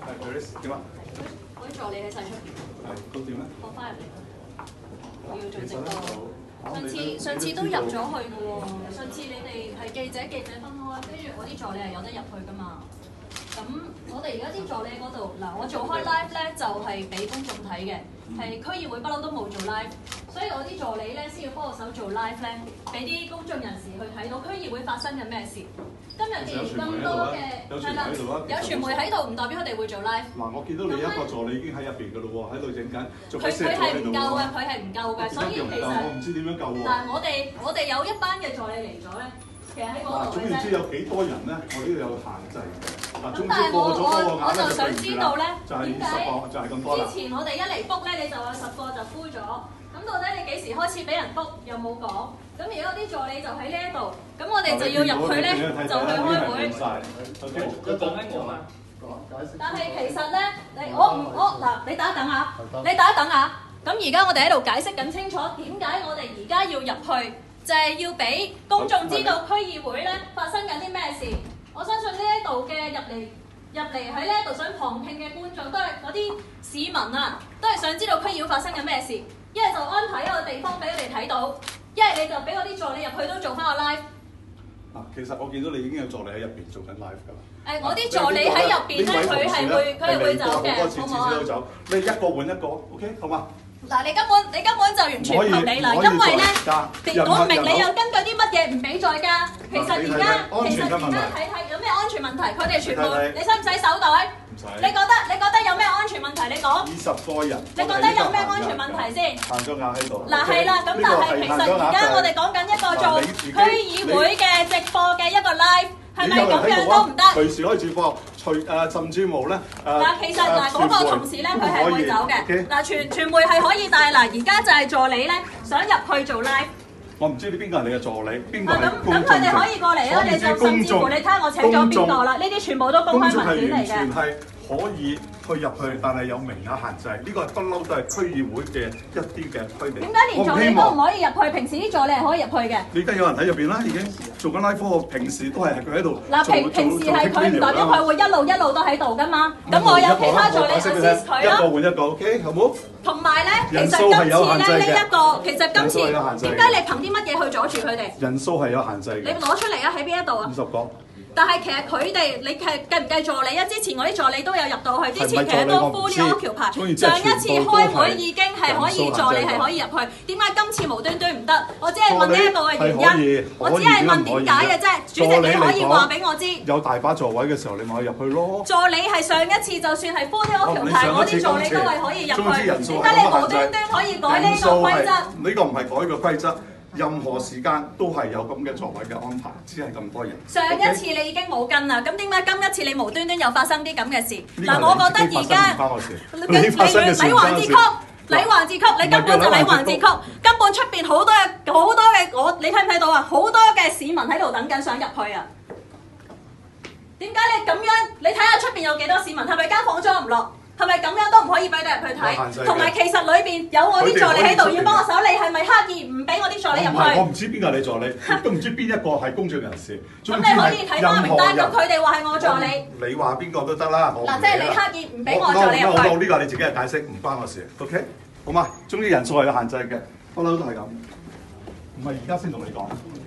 係點啊？ 嗰啲助理喺晒出邊。 係咁點咧？ 放翻入嚟啦！我要做直播。上次都入咗去嘅喎，上次你哋係記者分開，跟住我啲助理係有得入去噶嘛。咁我哋而家啲助理嗰度，嗱我做開 live 咧就係俾公眾睇嘅，係區議會不嬲都冇做 live， 所以我啲助理咧先要幫我手做 live 咧，俾啲公眾人士去睇到區議會發生緊咩事。今日既然咁多嘅係啦，有傳媒喺度，唔代表佢哋會做 live。 嗱，我見到你一個助理已經喺入邊嘅咯喎，喺度整緊， 佢係唔夠嘅，佢係唔夠嘅，所以其實我唔知點樣夠喎。 嗱，我哋有一班嘅助理嚟咗咧，其實喺嗰度總言之有幾多人咧，我呢度有限制嘅。嗱，總之但係過咗嗰個額我就想知道咧， 點解就係咁多啦。 之前我哋一嚟 book 咧，你就有10個就 full 咗，咁到底你幾時開始俾人 book 又冇講？咁而家啲助理就喺呢一度，咁我哋就要入去咧，就去開會。 佢講緊我嘛？ 但係其實咧，嗱，你等一等下，你等一等下。咁而家我哋喺度解釋緊清楚，點解我哋而家要入去，就係要俾公眾知道區議會咧發生緊啲咩事。我相信呢一度嘅入嚟喺呢一度想旁聽嘅觀眾，都係嗰啲市民啊，都係想知道區議會發生緊咩事。一係就安排一個地方俾佢哋睇到，一係你就俾我啲助理入去都做翻個 live。 嗱，其實我見到你已經有助理喺入邊做緊 live 㗎啦。 我啲助理喺入邊咧，佢係會走嘅，好唔好啊？ 你一個換一個 ，OK 好嘛？ 嗱，你根本就完全唔合理啦，因為咧，我明你又根據啲乜嘢唔俾再加。其實而家睇有咩安全問題，佢哋全部你使唔使手袋？ 唔使。你覺得有咩安全問題？你講。 20個人。 你覺得有咩安全問題先？ 限咗額喺度。 嗱係啦，咁但係其實而家我哋講緊一個做區議會嘅直播嘅一個 live。係咪咁樣都唔得？ 隨時可以直播，甚至無咧嗱，其實嗰個同事咧，佢係會走嘅。嗱，傳媒係可以，但係嗱，而家就係助理咧，想入去做 live。 我唔知邊個係你嘅助理，邊個係公眾嘅？ 咁佢哋可以過嚟啦，你就甚至乎你睇下我請咗邊個啦，呢啲全部都公開文件嚟嘅。 公眾係完全係可以去入去，但係有名額限制。呢個不嬲都係區議會嘅一啲嘅規定。 點解連助理都唔可以入去？平時啲助理係可以入去嘅。 你而家有人喺入邊啦，已經做緊 live 課，平時都係佢喺度。 嗱，平時係佢唔代表佢會一路都喺度噶嘛。咁我有其他助理 assist 佢咯。 一個換一個 ，OK 好冇？ 同埋咧，其實今次咧今次點解你憑啲乜嘢去阻住佢哋？ 人數係有限制嘅。 你攞出嚟啊！喺邊一度啊？ 50個。 但係其實佢哋，你計唔計助理啊？之前我啲助理都有入到去，之前其實都 full occupy。上一次開會已經係可以助理係可以入去，點解今次無端端唔得？我只係問呢一個嘅原因，我只係問點解嘅啫。主席你可以話俾我知。 有大把座位嘅時候，你咪可以入去咯。 助理係上一次就算係 full occupy，我啲助理都係可以入去。點解你無端端可以改呢個規則？ 呢個唔係改個規則。任何時間都係有咁嘅座位嘅安排，只係咁多人。 上一次你已經冇跟啦，咁點解今一次你無端端又發生啲咁嘅事？嗱，我覺得而家你禮環節曲，你根本就禮環節曲，根本出邊好多嘅你睇唔睇到啊？好多嘅市民喺度等緊想入去啊！點解你咁樣？你睇下出邊有幾多市民？係咪間房裝唔落？係咪咁樣都唔可以俾你入去睇？同埋其實裏邊有我啲助理喺度要幫我手，你係咪刻意唔俾我啲助理入去？ 我唔知邊個係你助理，都唔知邊一個係公眾人士。 咁你可以睇翻名單，咁佢哋話係我助理。 你話邊個都得啦。 嗱，即係你刻意唔俾我助理入去。 呢個你自己嘅解釋，唔關我事。OK， 好嘛？總之人數係有限制嘅，不嬲都係咁。唔係而家先同你講。